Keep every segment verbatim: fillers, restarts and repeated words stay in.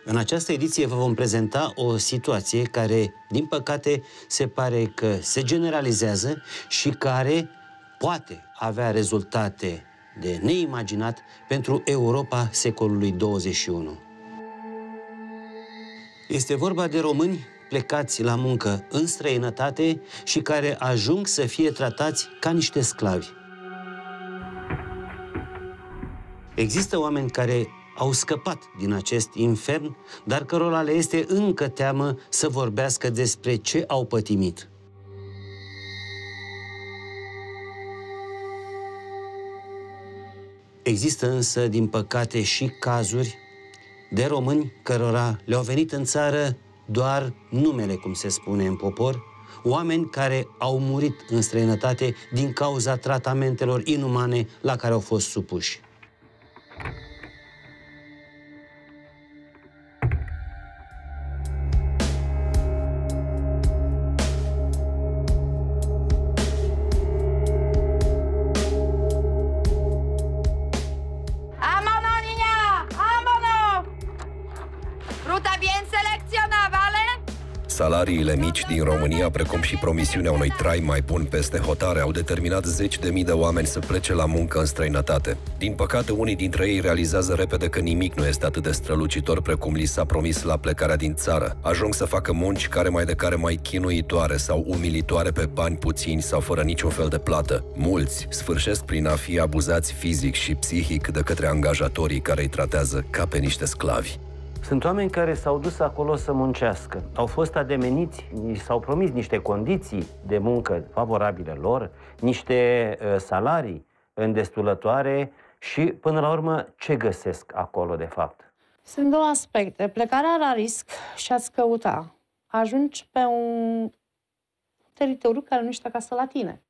În această ediție vă vom prezenta o situație care, din păcate, se pare că se generalizează și care poate avea rezultate de neimaginat pentru Europa secolului douăzeci și unu. Este vorba de români plecați la muncă în străinătate și care ajung să fie tratați ca niște sclavi. Există oameni care au scăpat din acest infern, dar cărora le este încă teamă să vorbească despre ce au pătimit. Există însă, din păcate, și cazuri de români cărora le-au venit în țară doar numele, cum se spune în popor, oameni care au murit în străinătate din cauza tratamentelor inumane la care au fost supuși. Salariile mici din România, precum și promisiunea unui trai mai bun peste hotare, au determinat zeci de mii de oameni să plece la muncă în străinătate. Din păcate, unii dintre ei realizează repede că nimic nu este atât de strălucitor precum li s-a promis la plecarea din țară. Ajung să facă munci care mai de care mai chinuitoare sau umilitoare pe bani puțini sau fără niciun fel de plată. Mulți sfârșesc prin a fi abuzați fizic și psihic de către angajatorii care îi tratează ca pe niște sclavi. Sunt oameni care s-au dus acolo să muncească. Au fost ademeniți, s-au promis niște condiții de muncă favorabile lor, niște uh, salarii îndestulătoare și, până la urmă, ce găsesc acolo, de fapt? Sunt două aspecte. Plecarea la risc și a-ți căuta. Ajungi pe un teritoriu care nu este acasă la tine.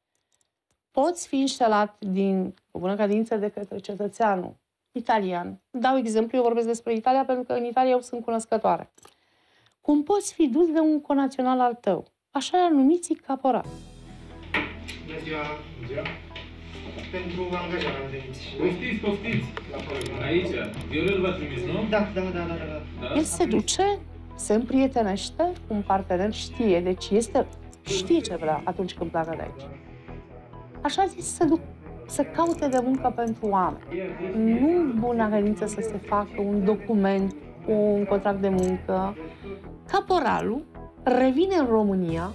Poți fi înșelat din o bună credință de către cetățeanul italian. Dau exemplu, eu vorbesc despre Italia pentru că în Italia eu sunt cunoscătoare. Cum poți fi dus de un conațional al tău? Așa numiți caporal. Bună ziua! Pentru angajare am venit. Poftiți, poftiți! Aici, Viorel v-a trimis, nu? Da, da, da, da, da. El se duce, se împrietenește cu un partener, știe, deci este, știe ce vrea atunci când pleacă de aici. Așa zis, se duc să caute de muncă pentru oameni. Nu bună credință să se facă un document, un contract de muncă. Caporalul revine în România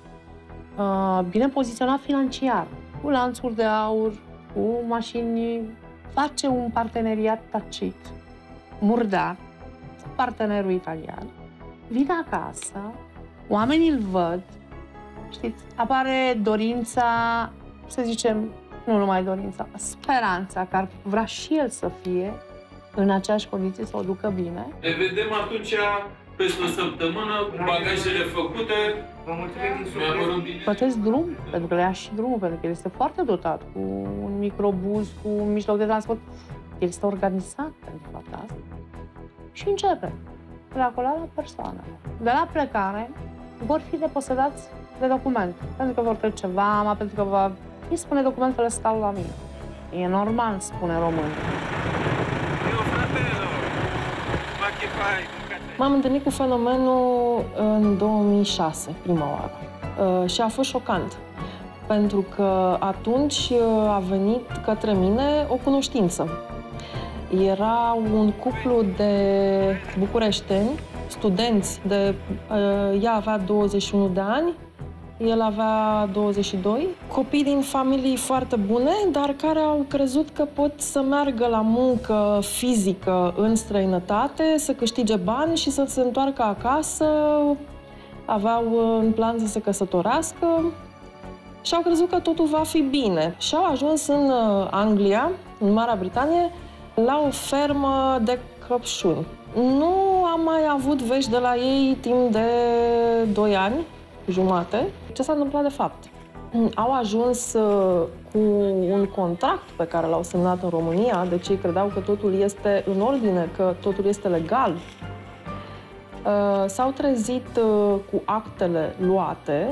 bine poziționat financiar, cu lanțuri de aur, cu mașini, face un parteneriat tacit, murdar, cu partenerul italian, vine acasă, oamenii îl văd, știți, apare dorința, să zicem, nu numai dorința, speranța că ar vrea și el să fie în aceeași condiție, să o ducă bine. Ne vedem atunci peste o săptămână, cu bagajele făcute. Vă mulțumesc din suflet. Plătesc drum, pentru că le ia și drumul, pentru că el este foarte dotat, cu un microbuz, cu un mijloc de transport. El este organizat pentru fapta asta. Și începe preacolarea persoanelor. De la plecare vor fi deposedați de documente, pentru că vor trece vama, pentru că va... Îi spune, documentele stau la mine. E normal, spune românul. M-am întâlnit cu fenomenul în două mii șase, prima oară. Și a fost șocant, pentru că atunci a venit către mine o cunoștință. Era un cuplu de bucureșteni, studenți, de, ea avea douăzeci și unu de ani, el avea douăzeci și doi, copii din familii foarte bune, dar care au crezut că pot să meargă la muncă fizică în străinătate, să câștige bani și să se întoarcă acasă. Aveau în plan să se căsătorească și au crezut că totul va fi bine. Și au ajuns în Anglia, în Marea Britanie, la o fermă de căpșuni. Nu am mai avut vești de la ei timp de doi ani, jumate. Ce s-a întâmplat de fapt? Au ajuns cu un contract pe care l-au semnat în România, deci ei credeau că totul este în ordine, că totul este legal. S-au trezit cu actele luate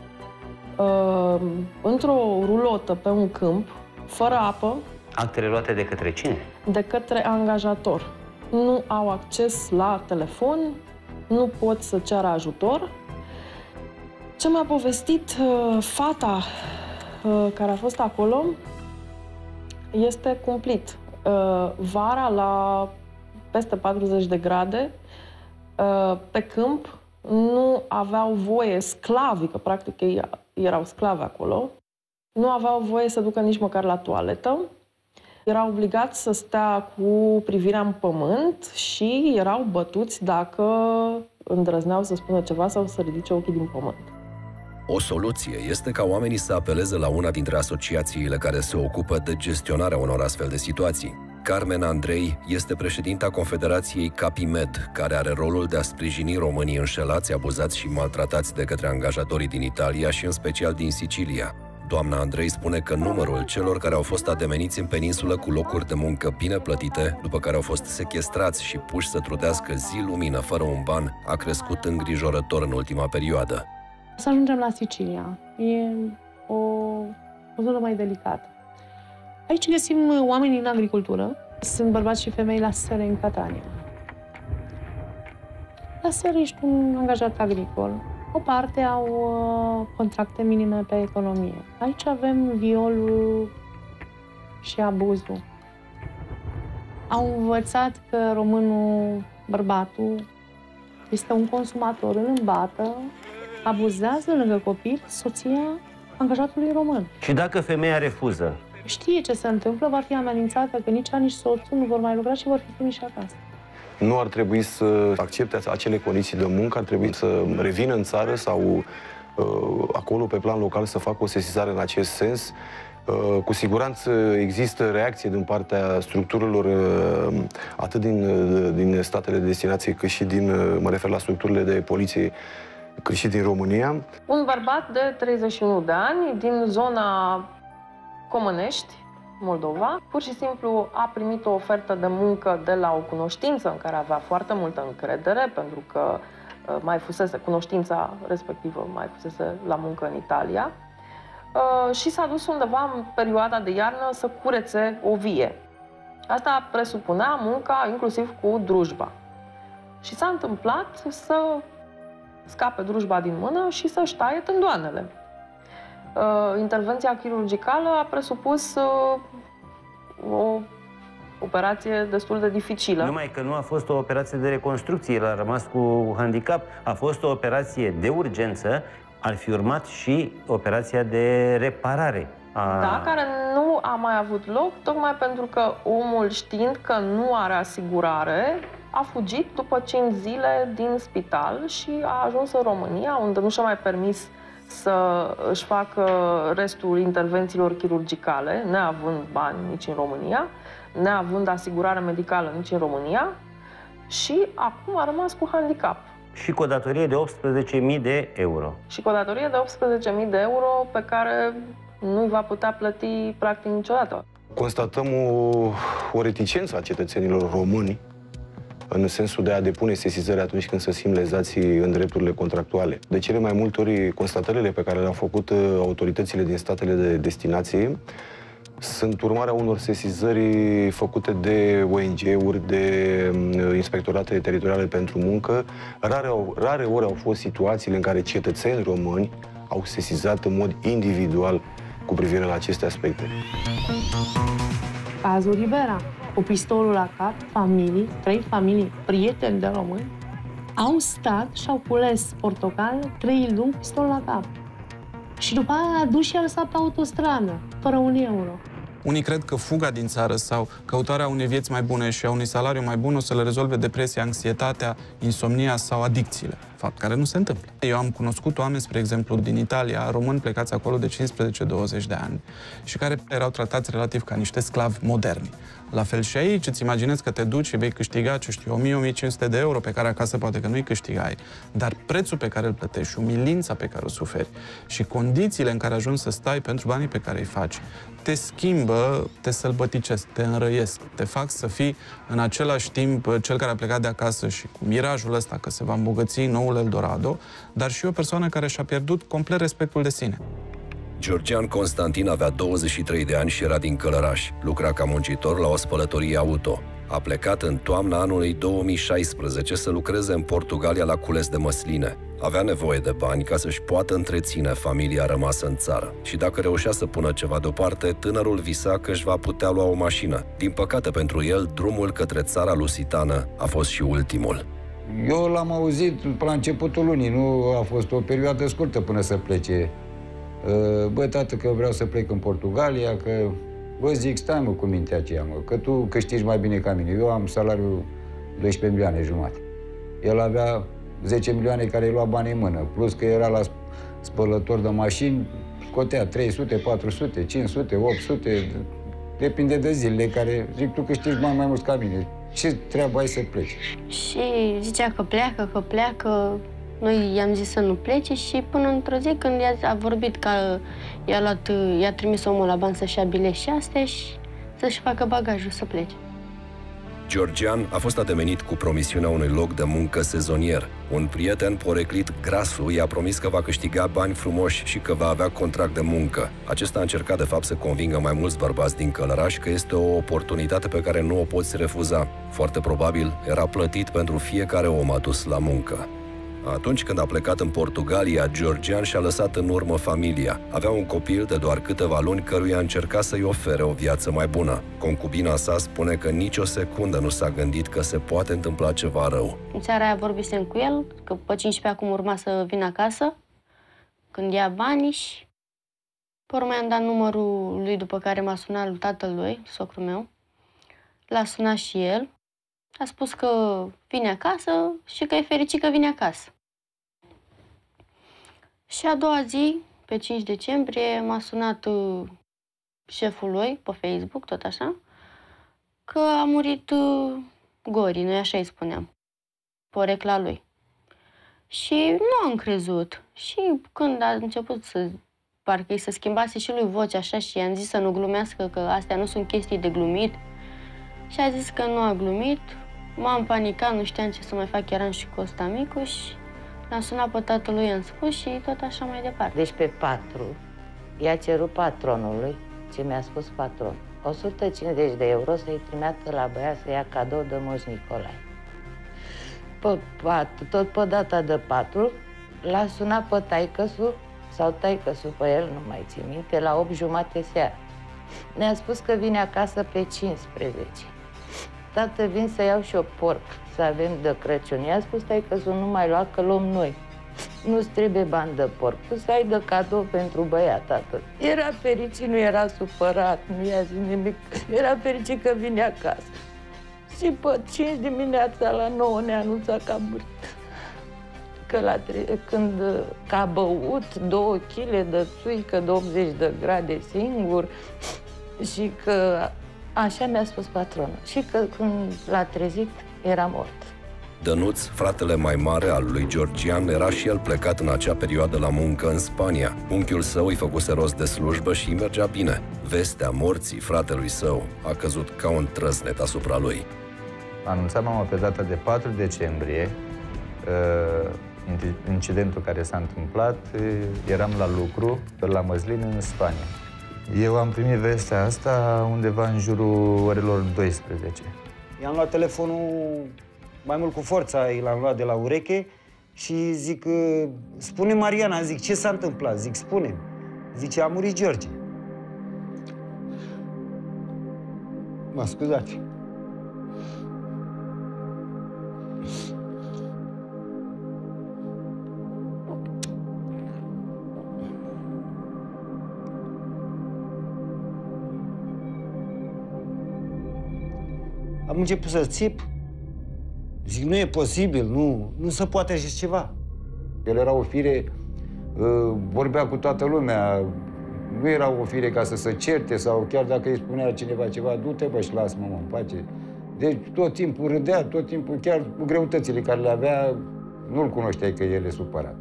într-o rulotă pe un câmp, fără apă. Actele luate de către cine? De către angajator. nu au acces la telefon, nu pot să ceară ajutor. Ce mi-a povestit uh, fata uh, care a fost acolo este cumplit. Uh, vara, la peste patruzeci de grade, uh, pe câmp, nu aveau voie sclavii, că practic ei erau sclavi acolo, nu aveau voie să ducă nici măcar la toaletă. Erau obligați să stea cu privirea în pământ și erau bătuți dacă îndrăzneau să spună ceva sau să ridice ochii din pământ. O soluție este ca oamenii să apeleze la una dintre asociațiile care se ocupă de gestionarea unor astfel de situații. Carmen Andrei este președinta Confederației Capimed, care are rolul de a sprijini românii înșelați, abuzați și maltratați de către angajatorii din Italia și în special din Sicilia. Doamna Andrei spune că numărul celor care au fost ademeniți în peninsulă cu locuri de muncă bine plătite, după care au fost sechestrați și puși să trudească zi-lumină fără un ban, a crescut îngrijorător în ultima perioadă. Să ajungem la Sicilia. E o, o zonă mai delicată. Aici găsim oameni în agricultură. Sunt bărbați și femei la S E R în Catania. La S E R ești un angajat agricol. O parte au uh, contracte minime pe economie. Aici avem violul și abuzul. Au învățat că românul, bărbatul, este un consumator, îl îmbată, abuzează lângă copil soția angajatului român. Și dacă femeia refuză? Știe ce se întâmplă, va fi amenințată că nici ea, nici soțul nu vor mai lucra și vor fi trimiși acasă. Nu ar trebui să accepte acele condiții de muncă, ar trebui să revină în țară sau uh, acolo, pe plan local, să facă o sesizare în acest sens. Uh, cu siguranță există reacție din partea structurilor, uh, atât din, uh, din statele de destinație, cât și din, uh, mă refer la structurile de poliție, cât și din România. Un bărbat de treizeci și unu de ani, din zona Comănești, Moldova, pur și simplu a primit o ofertă de muncă de la o cunoștință în care avea foarte multă încredere, pentru că mai fusese, cunoștința respectivă mai fusese la muncă în Italia, și s-a dus undeva în perioada de iarnă să curețe o vie. Asta presupunea munca inclusiv cu drujba. Și s-a întâmplat să scape drujba din mână și să-și taie tândoanele. Intervenția chirurgicală a presupus o operație destul de dificilă. Numai că nu a fost o operație de reconstrucție, el a rămas cu handicap. A fost o operație de urgență, ar fi urmat și operația de reparare. A... Da, care nu a mai avut loc, tocmai pentru că omul, știind că nu are asigurare, a fugit după cinci zile din spital și a ajuns în România, unde nu și-a mai permis să își facă restul intervențiilor chirurgicale, neavând bani nici în România, neavând asigurare medicală nici în România, și acum a rămas cu handicap. Și cu o datorie de optsprezece mii de euro. Și cu o datorie de optsprezece mii de euro pe care nu-i va putea plăti practic niciodată. Constatăm o, o reticență a cetățenilor români în sensul de a depune sesizări atunci când se simt lezați în drepturile contractuale. De cele mai multe ori, constatările pe care le-au făcut autoritățile din statele de destinație sunt urmarea unor sesizări făcute de O N G-uri, de inspectorate teritoriale pentru muncă. Rare, rare ori au fost situațiile în care cetățeni români au sesizat în mod individual cu privire la aceste aspecte. Cazul Rivera, cu pistolul la cap, familii, trei familii, prieteni de români, au stat și au cules portocale, trei luni, pistol la cap. Și după aia a dus și a lăsat pe autostradă, fără un euro. Unii cred că fuga din țară sau căutarea unei vieți mai bune și a unui salariu mai bun o să le rezolve depresia, anxietatea, insomnia sau adicțiile. Fapt care nu se întâmplă. Eu am cunoscut oameni, spre exemplu, din Italia, români plecați acolo de cincisprezece douăzeci de ani și care erau tratați relativ ca niște sclavi moderni. La fel și aici, îți imaginezi că te duci și vei câștiga, ce știu, o mie - o mie cinci sute de euro, pe care acasă poate că nu-i câștigai, dar prețul pe care îl plătești, umilința pe care o suferi și condițiile în care ajungi să stai pentru banii pe care îi faci, te schimbă, te sălbăticesc, te înrăiesc, te fac să fii în același timp cel care a plecat de acasă și cu mirajul ăsta că se va îmbogăți noul Eldorado, dar și o persoană care și-a pierdut complet respectul de sine. Georgian Constantin avea douăzeci și trei de ani și era din Călăraș. Lucra ca muncitor la o spălătorie auto. A plecat în toamna anului două mii șaisprezece să lucreze în Portugalia la cules de măsline. Avea nevoie de bani ca să-și poată întreține familia rămasă în țară. Și dacă reușea să pună ceva deoparte, tânărul visa că își va putea lua o mașină. Din păcate pentru el, drumul către țara lusitană a fost și ultimul. Eu l-am auzit la începutul lunii, nu a fost o perioadă scurtă până să plece. Bă, tată, că vreau să plec în Portugalia, că... Bă, zic, stai mă cu mintea aceea, mă, că tu câștigi mai bine ca mine. Eu am salariul doisprezece milioane jumate. El avea zece milioane care îi lua bani în mână, plus că era la spălător de mașini, scotea trei sute, patru sute, cinci sute, opt sute, depinde de zilele care, zic, tu câștigi mai, mai mult ca mine. Ce treabă ai să pleci? Și zicea că pleacă, că pleacă. Noi i-am zis să nu plece și până într-o zi când a vorbit că i-a luat, i-a trimis omul la bani să-și ia bilet și astea și să-și facă bagajul să plece. Georgian a fost ademenit cu promisiunea unui loc de muncă sezonier. Un prieten poreclit, Grasu, i-a promis că va câștiga bani frumoși și că va avea contract de muncă. Acesta a încercat de fapt să convingă mai mulți bărbați din Călăraș că este o oportunitate pe care nu o poți refuza. Foarte probabil era plătit pentru fiecare om adus la muncă. Atunci când a plecat în Portugalia, Georgian și-a lăsat în urmă familia. Avea un copil de doar câteva luni căruia a încercat să-i ofere o viață mai bună. Concubina sa spune că nici o secundă nu s-a gândit că se poate întâmpla ceva rău. În seara aia vorbisem cu el, că pe cincisprezece acum urma să vină acasă, când ia banii și... Pe urmă i-am dat numărul lui după care m-a sunat lui tatăl lui, socrul meu. L-a sunat și el. A spus că vine acasă și că e fericit că vine acasă. Și a doua zi, pe cinci decembrie, m-a sunat uh, șeful lui pe Facebook, tot așa, că a murit uh, Gori, noi așa îi spuneam, porecla lui. Și nu am crezut. Și când a început să, parcă îi se schimbase și lui vocea așa și i-am zis să nu glumească, că astea nu sunt chestii de glumit. Și a zis că nu a glumit. M-am panicat, nu știam ce să mai fac, eram și cu ăsta micu și l-am sunat pe tatălui, i-am spus și tot așa mai departe. Deci pe patru i-a cerut patronului, ce mi-a spus patron, o sută cincizeci de euro să-i trimeată la băiat să ia cadou de Moș Nicolae. Pe patru, tot pe data de patru, l-a sunat pe taică-su, sau taică-su pe el, nu mai țin minte, la opt jumate seara. Ne-a spus că vine acasă pe cincisprezece. Tată, vin să iau și o porc, să avem de Crăciun. I-a spus taică-su, nu mai lua, că luăm noi. Nu-ți trebuie bani de porc, tu să ai de cadou pentru băiat, tată. Era fericit, nu era supărat, nu i-a zis nimic. Era fericit că vine acasă. Și pe cinci dimineața la nouă ne anunța că a murit. Că la tre- când că a băut două chile de țuică de optzeci de grade singur și că așa mi-a spus patronul. Și că când l-a trezit, era mort. Dănuț, fratele mai mare al lui Georgian, era și el plecat în acea perioadă la muncă în Spania. Unchiul său îi făcuse rost de slujbă și îi mergea bine. Vestea morții fratelui său a căzut ca un trăsnet asupra lui. Anunța mama pe data de patru decembrie uh, incidentul care s-a întâmplat. Eram la lucru la măslin în Spania. Eu am primit vestea asta undeva în jurul orelor douăsprezece. I-am luat telefonul mai mult cu forța, l-am luat de la ureche și zic, spune Mariana, zic, ce s-a întâmplat? Zic, spune. Zice, a murit George. Mă scuzați. Am început să țip. Zic, nu e posibil, nu, nu se poate așa ceva. El era o fire, vorbea cu toată lumea, nu era o fire ca să se certe sau chiar dacă îi spunea cineva ceva, du-te bă și lasă-mă în pace. Deci tot timpul râdea, tot timpul, chiar greutățile care le avea, nu-l cunoșteai că el e supărat.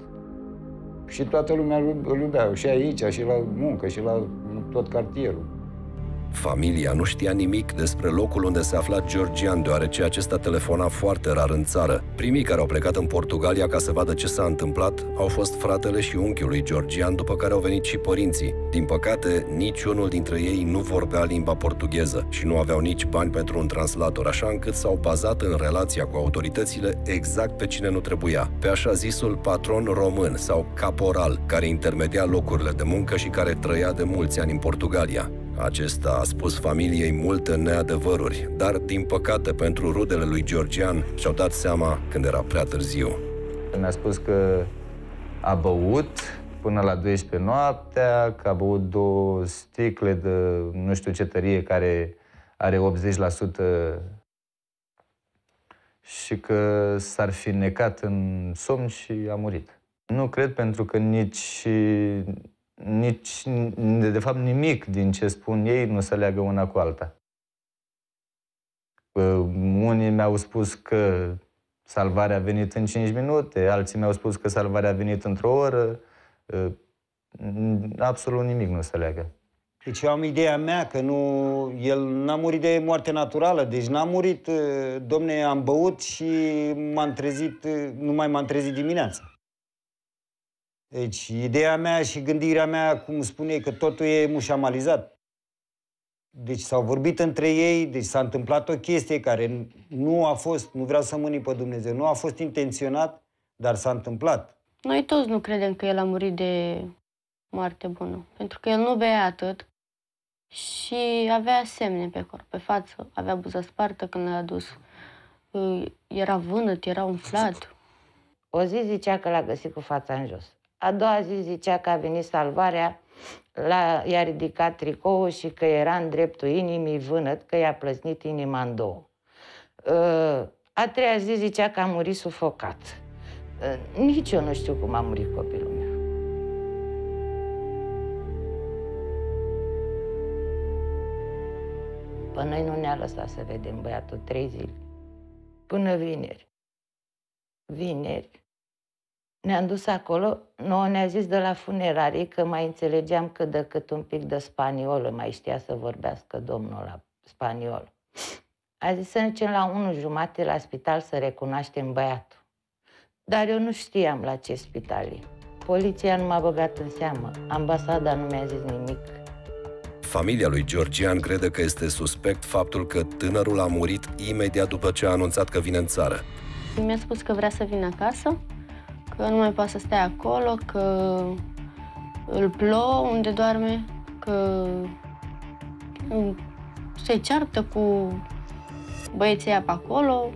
Și toată lumea îl iubea, și aici, și la muncă, și la tot cartierul. Familia nu știa nimic despre locul unde se afla Georgian, deoarece acesta telefona foarte rar în țară. Primii care au plecat în Portugalia ca să vadă ce s-a întâmplat au fost fratele și unchiul lui Georgian, după care au venit și părinții. Din păcate, niciunul dintre ei nu vorbea limba portugheză și nu aveau nici bani pentru un translator, așa încât s-au bazat în relația cu autoritățile exact pe cine nu trebuia, pe așa zisul patron român sau caporal, care intermedia locurile de muncă și care trăia de mulți ani în Portugalia. Acesta a spus familiei multe neadevăruri, dar, din păcate, pentru rudele lui Georgian, și-au dat seama când era prea târziu. Mi-a spus că a băut până la douăsprezece noaptea, că a băut două sticle de nu știu ce tărie care are optzeci la sută și că s-ar fi necat în somn și a murit. Nu cred, pentru că nici... nici, de fapt, nimic din ce spun ei nu se leagă una cu alta. Unii mi-au spus că salvarea a venit în cinci minute, alții mi-au spus că salvarea a venit într-o oră. Absolut nimic nu se leagă. Deci eu am ideea mea că nu, el n-a murit de moarte naturală, deci n-a murit, domne, am băut și m-am trezit, nu mai m-am trezit dimineața. Deci, ideea mea și gândirea mea, cum spune, că totul e mușamalizat. Deci s-au vorbit între ei, deci s-a întâmplat o chestie care nu a fost, nu vreau să mâni pe Dumnezeu, nu a fost intenționat, dar s-a întâmplat. Noi toți nu credem că el a murit de moarte bună, pentru că el nu bea atât și avea semne pe corp, pe față, avea buza spartă când l-a adus, era vânăt, era umflat. O zi zicea că l-a găsit cu fața în jos. A doua zi zicea că a venit salvarea, i-a ridicat tricoul și că era în dreptul inimii vânăt, că i-a plăsnit inima în două. A treia zi zicea că a murit sufocat. Nici eu nu știu cum a murit copilul meu. Pe noi nu ne-a lăsat să vedem băiatul trei zile. Până vineri. Vineri. Ne-am dus acolo, nouă ne-a zis de la funerarii că mai înțelegeam cât de cât un pic de spaniolă, mai știa să vorbească domnul la spaniol. A zis să ne ducem la unu jumate la spital să recunoaștem băiatul. Dar eu nu știam la ce spital e. Poliția nu m-a băgat în seamă, ambasada nu mi-a zis nimic. Familia lui Georgian crede că este suspect faptul că tânărul a murit imediat după ce a anunțat că vine în țară. Mi-a spus că vrea să vină acasă, că nu mai poate să stea acolo, că îl plouă unde doarme, că se ceartă cu băieții aia pe acolo,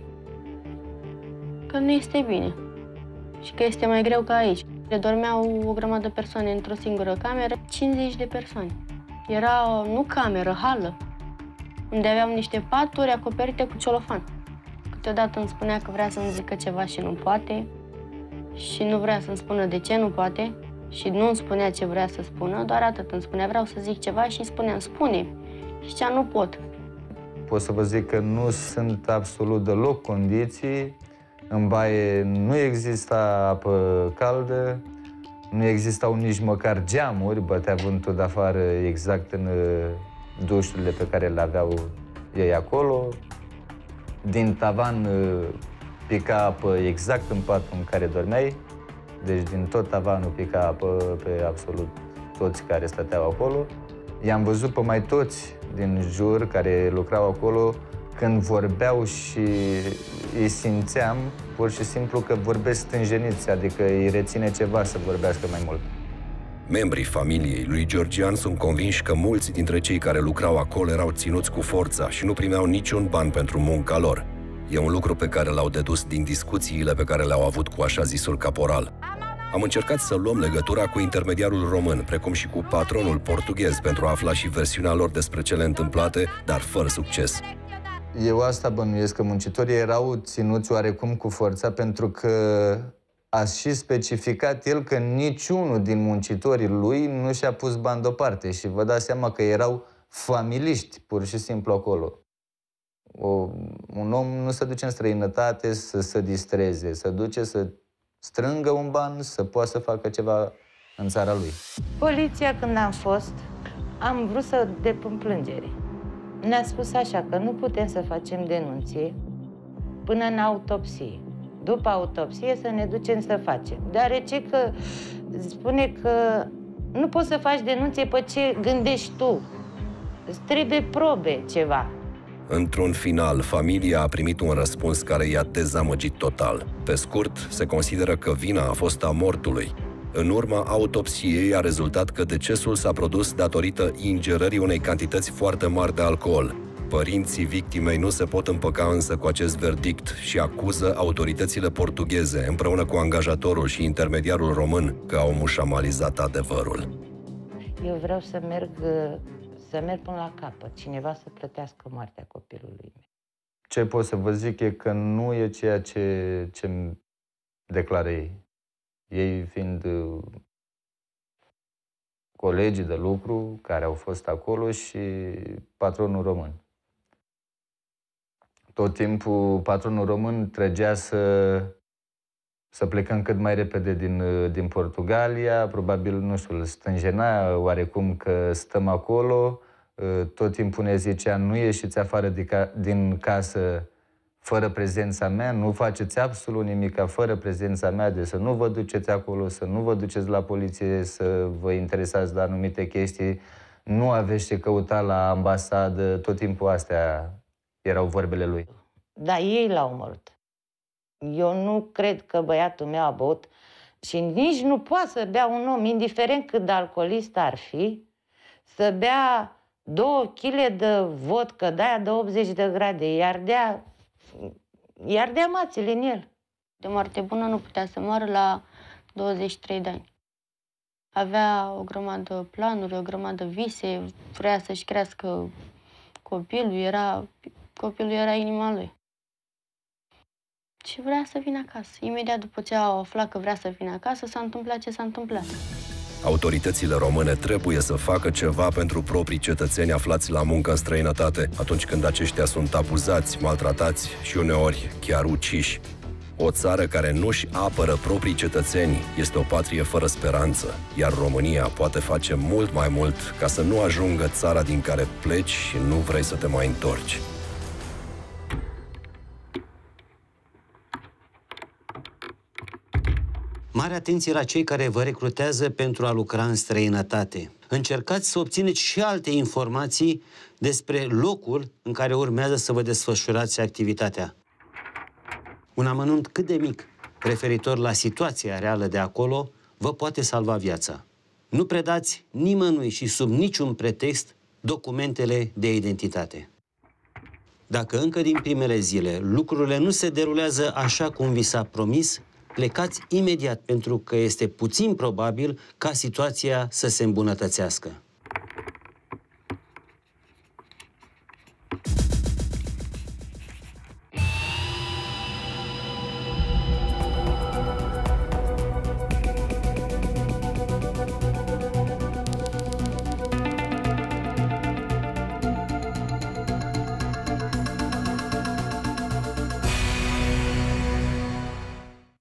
că nu este bine și că este mai greu ca aici. Dormeau o grămadă de persoane într-o singură cameră, cincizeci de persoane. Era nu cameră, hală, unde aveam niște paturi acoperite cu celofan. Câteodată îmi spunea că vrea să-mi zică ceva și nu poate, și nu vrea să-mi spună de ce nu poate, și nu îmi spunea ce vrea să spună, doar atât. Îmi spunea, vreau să zic ceva și îi spuneam, spune. Și zicea, nu pot. Pot să vă zic că nu sunt absolut deloc condiții. În baie nu exista apă caldă, nu existau nici măcar geamuri, bătea vântul de afară exact în dușurile pe care le aveau ei acolo. Din tavan pica apă exact în patul în care dormeai, deci din tot tavanul pica apă pe absolut toți care stăteau acolo. I-am văzut pe mai toți din jur care lucrau acolo, când vorbeau și îi simțeam pur și simplu că vorbesc stânjeniți, adică îi reține ceva să vorbească mai mult. Membrii familiei lui Georgian sunt convinși că mulți dintre cei care lucrau acolo erau ținuți cu forța și nu primeau niciun ban pentru munca lor. E un lucru pe care l-au dedus din discuțiile pe care le-au avut cu așa zisul caporal. Am încercat să luăm legătura cu intermediarul român, precum și cu patronul portughez, pentru a afla și versiunea lor despre cele întâmplate, dar fără succes. Eu asta bănuiesc, că muncitorii erau ținuți oarecum cu forța, pentru că a și specificat el că niciunul din muncitorii lui nu și-a pus bani deoparte și vă dați seama că erau familiști, pur și simplu, acolo. O, un om nu se duce în străinătate să se distreze, se duce să strângă un ban, să poată să facă ceva în țara lui. Poliția, când am fost, am vrut să depun plângere. Ne-a spus așa că nu putem să facem denunție până în autopsie. După autopsie să ne ducem să facem. Deoarece că spune că nu poți să faci denunție pe ce gândești tu. Îți trebuie probe, ceva. Într-un final, familia a primit un răspuns care i-a dezamăgit total. Pe scurt, se consideră că vina a fost a mortului. În urma autopsiei a rezultat că decesul s-a produs datorită ingerării unei cantități foarte mari de alcool. Părinții victimei nu se pot împăca însă cu acest verdict și acuză autoritățile portugheze, împreună cu angajatorul și intermediarul român, că au mușamalizat adevărul. Eu vreau să merg, să merg până la capăt. Cineva să plătească moartea copilului meu. Ce pot să vă zic e că nu e ceea ce, ce declară ei. Ei fiind uh, colegii de lucru care au fost acolo și patronul român. Tot timpul patronul român trăgea să, să plecăm cât mai repede din, din Portugalia, probabil, nu știu, îl stânjena oarecum că stăm acolo, tot timpul ne zicea nu ieșiți afară din casă fără prezența mea, nu faceți absolut nimic fără prezența mea, de să nu vă duceți acolo, să nu vă duceți la poliție, să vă interesați de anumite chestii, nu aveți ce căuta la ambasadă, tot timpul astea erau vorbele lui. Da, ei l-au omorât. Eu nu cred că băiatul meu a băut și nici nu poate să bea un om, indiferent cât de alcoolist ar fi, să bea două chile de vodcă, de-aia de optzeci de grade, iar dea Iar de mațile în el. De moarte bună nu putea să moară la douăzeci și trei de ani. Avea o grămadă planuri, o grămadă vise, vrea să-și crească copilul, era, copilul era inima lui. Și vrea să vină acasă. Imediat după ce au aflat că vrea să vină acasă, s-a întâmplat ce s-a întâmplat. Autoritățile române trebuie să facă ceva pentru proprii cetățeni aflați la muncă în străinătate, atunci când aceștia sunt abuzați, maltratați și uneori chiar uciși. O țară care nu-și apără proprii cetățeni este o patrie fără speranță, iar România poate face mult mai mult ca să nu ajungă țara din care pleci și nu vrei să te mai întorci. Mare atenție la cei care vă recrutează pentru a lucra în străinătate. Încercați să obțineți și alte informații despre locul în care urmează să vă desfășurați activitatea. Un amănunt cât de mic referitor la situația reală de acolo vă poate salva viața. Nu predați nimănui și sub niciun pretext documentele de identitate. Dacă încă din primele zile lucrurile nu se derulează așa cum vi s-a promis, plecați imediat, pentru că este puțin probabil ca situația să se îmbunătățească.